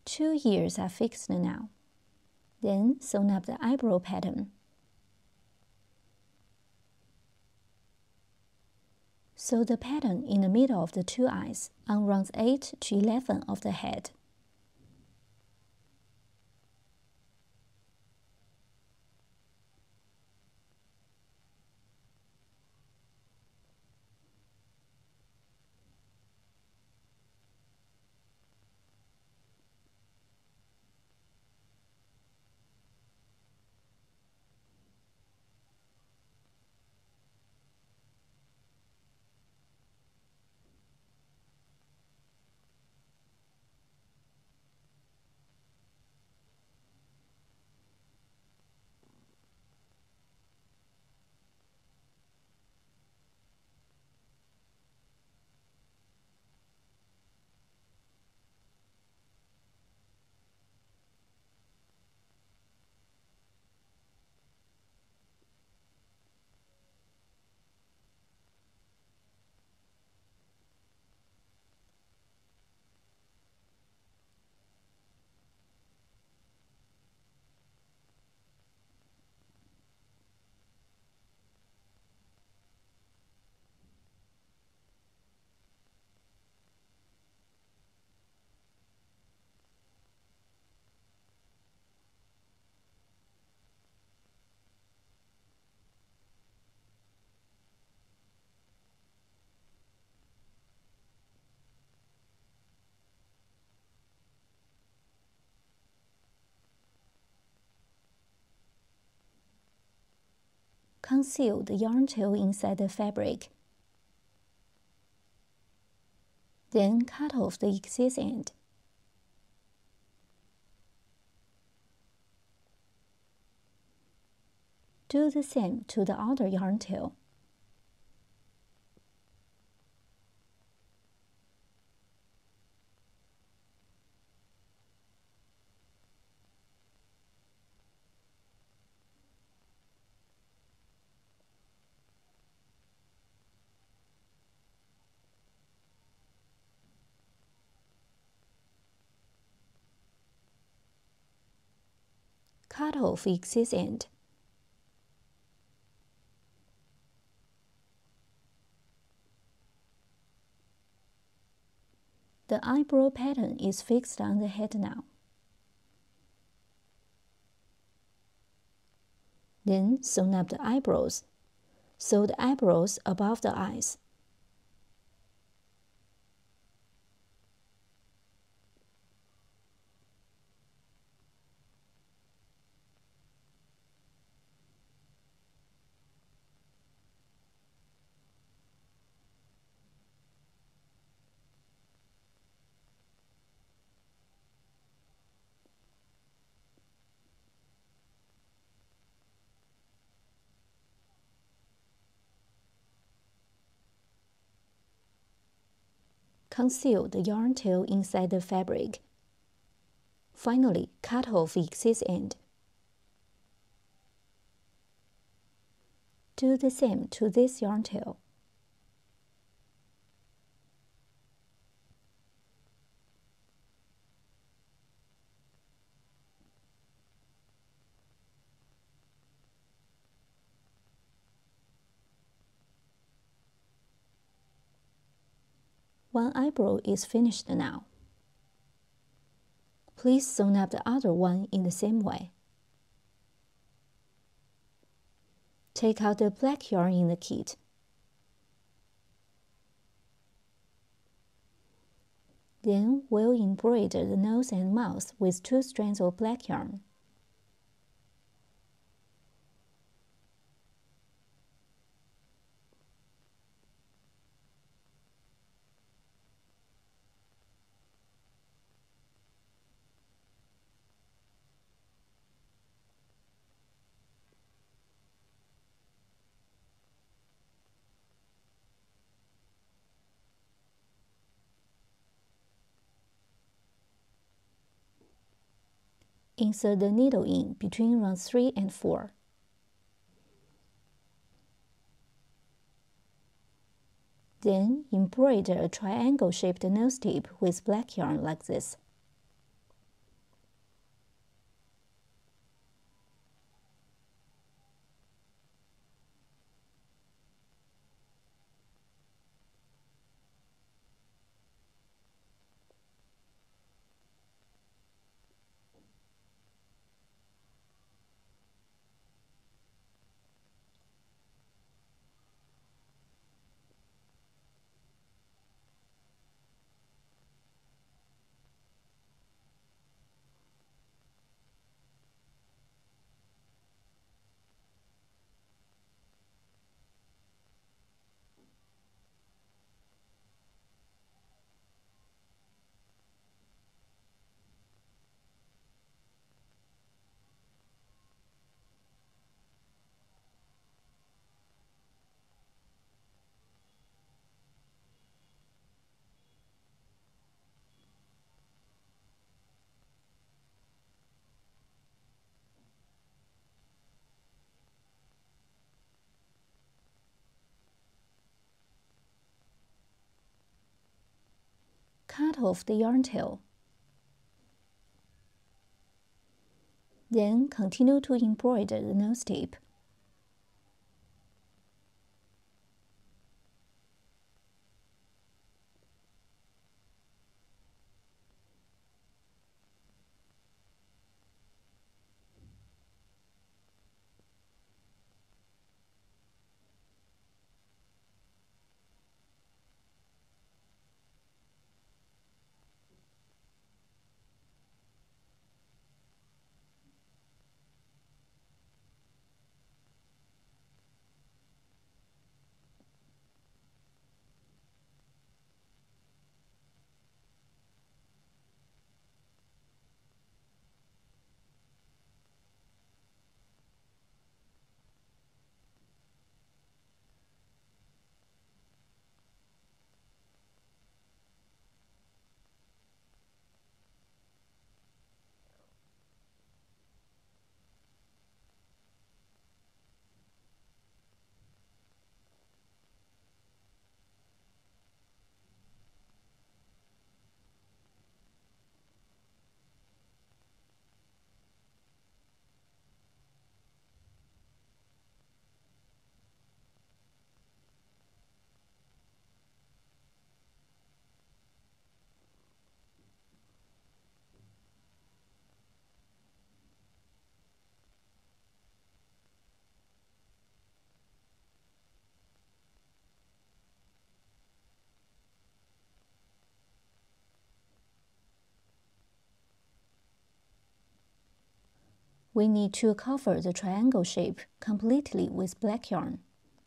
2 ears are fixed now. Then sew up the eyebrow pattern. Sew the pattern in the middle of the 2 eyes on rounds 8 to 11 of the head. Conceal the yarn tail inside the fabric. Then cut off the excess end. Do the same to the other yarn tail. Cut off excess end. The eyebrow pattern is fixed on the head now. Then sew up the eyebrows. Sew the eyebrows above the eyes. Conceal the yarn tail inside the fabric. Finally, cut off excess end. Do the same to this yarn tail. One eyebrow is finished now. Please sew up the other one in the same way. Take out the black yarn in the kit. Then we'll embroider the nose and mouth with 2 strands of black yarn. Insert the needle in between rounds 3 and 4. Then embroider a triangle-shaped nose tip with black yarn like this. cut off the yarn tail. Then continue to embroider the nose tip. We need to cover the triangle shape completely with black yarn.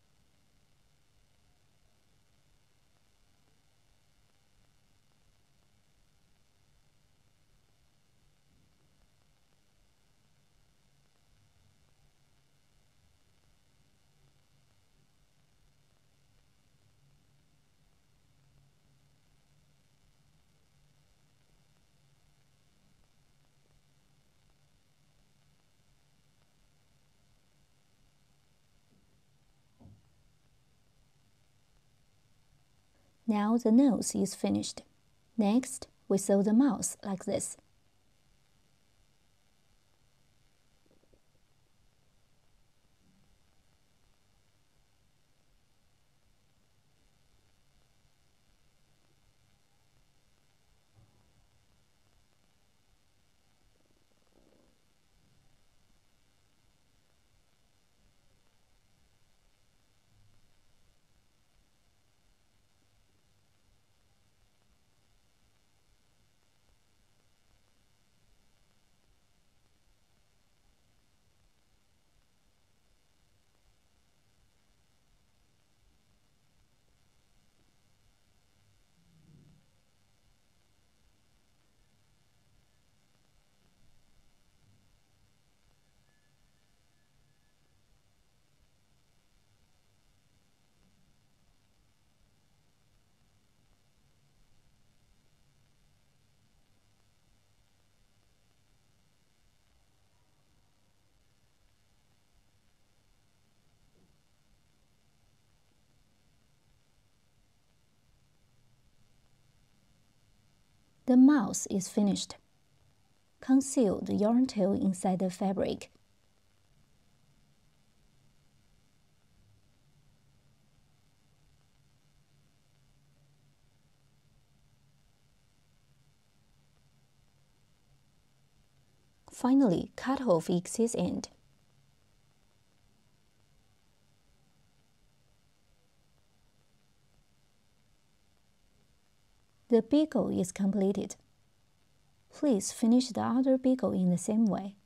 Now the nose is finished. Next, we sew the mouth like this. The mouth is finished. Conceal the yarn tail inside the fabric. Finally, cut off excess end. The beagle is completed. Please finish the other beagle in the same way.